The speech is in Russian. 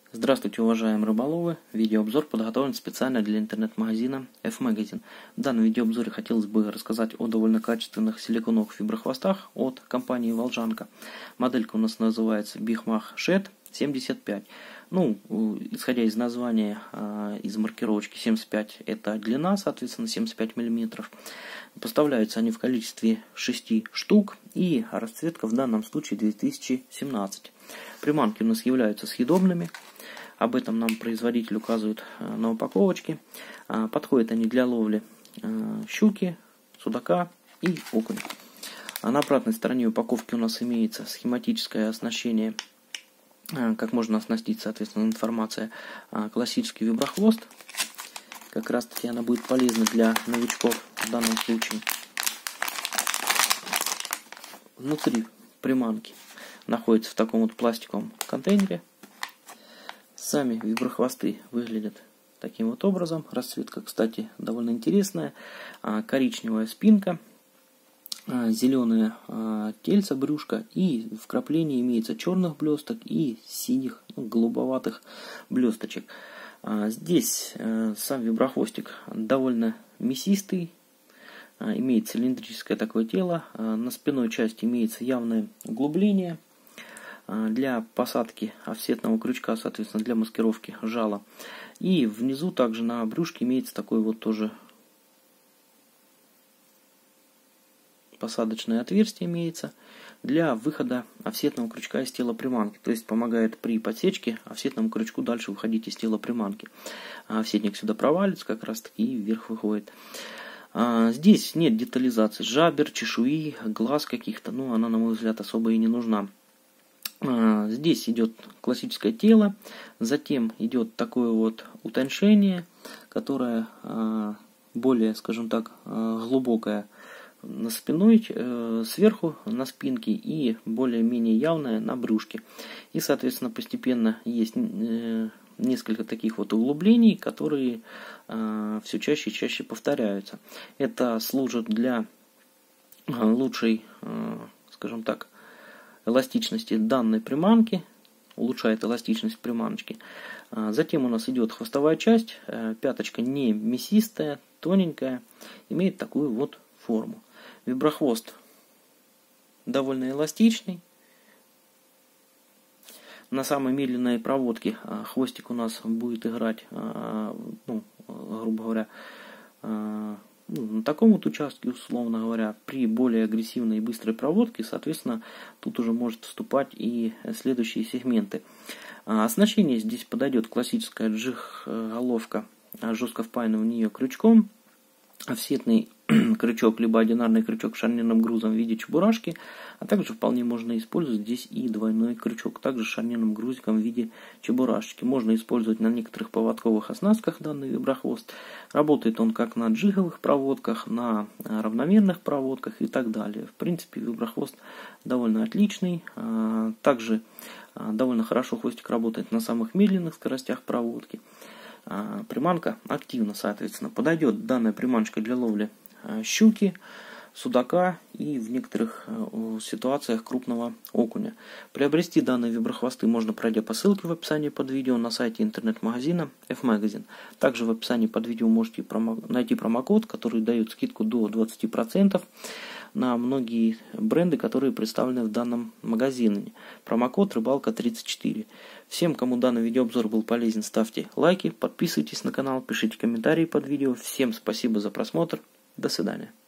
Здравствуйте, уважаемые рыболовы! Видеообзор подготовлен специально для интернет-магазина F-Magazine. В данном видеообзоре хотелось бы рассказать о довольно качественных силиконовых виброхвостах от компании Волжанка. Моделька у нас называется Big-Mach Shed 75. Исходя из названия, из маркировочки 75 это длина, соответственно 75 мм. Поставляются они в количестве 6 штук, и расцветка в данном случае 2017. Приманки у нас являются съедобными. Об этом нам производитель указывает на упаковочке. Подходят они для ловли щуки, судака и окуня. На обратной стороне упаковки у нас имеется схематическое оснащение, как можно оснастить, соответственно, информация. Классический виброхвост. Как раз таки она будет полезна для новичков в данном случае. Внутри приманки находится в таком вот пластиковом контейнере. Сами виброхвосты выглядят таким вот образом. Расцветка, кстати, довольно интересная. Коричневая спинка, зеленое тельце, брюшко, и вкрапление имеется черных блесток и синих, голубоватых блесточек. Здесь сам виброхвостик довольно мясистый, имеет цилиндрическое такое тело. На спинной части имеется явное углубление для посадки офсетного крючка, соответственно, для маскировки жала. И внизу также на брюшке имеется такой вот тоже посадочное отверстие имеется для выхода офсетного крючка из тела приманки. То есть помогает при подсечке офсетному крючку дальше выходить из тела приманки. Офсетник сюда провалится как раз таки и вверх выходит. Здесь нет детализации жабер, чешуи, глаз каких-то. Она, на мой взгляд, особо и не нужна. Здесь идет классическое тело, затем идет такое вот утончение, которое более, скажем так, глубокое на спиной, сверху на спинке и более-менее явное на брюшке. И, соответственно, постепенно есть несколько таких вот углублений, которые все чаще и чаще повторяются. Это служит для лучшей, скажем так, эластичности данной приманки, улучшает эластичность приманочки. Затем у нас идет хвостовая часть, пяточка не мясистая, тоненькая, имеет такую вот форму. Виброхвост довольно эластичный. На самой медленной проводке хвостик у нас будет играть, грубо говоря, на таком вот участке, условно говоря. При более агрессивной и быстрой проводке, соответственно, тут уже может вступать и следующие сегменты. Оснащение здесь подойдет классическая джиг-головка, жестко впаянная в нее крючком, офсетный крючок, либо одинарный крючок с шарнирным грузом в виде чебурашки, а также вполне можно использовать здесь и двойной крючок, также с шарнирным грузиком в виде чебурашечки. Можно использовать на некоторых поводковых оснастках данный виброхвост. Работает он как на джиговых проводках, на равномерных проводках и так далее. В принципе, виброхвост довольно отличный. Также довольно хорошо хвостик работает на самых медленных скоростях проводки. Приманка активна, соответственно. Подойдет данная приманочка для ловли щуки, судака и в некоторых ситуациях крупного окуня. Приобрести данные виброхвосты можно, пройдя по ссылке в описании под видео на сайте интернет-магазина F-Magazine. Также в описании под видео можете найти промокод, который дает скидку до 20% на многие бренды, которые представлены в данном магазине. Промокод Рыбалка34. Всем, кому данный видеообзор был полезен, ставьте лайки, подписывайтесь на канал, пишите комментарии под видео. Всем спасибо за просмотр. До свидания.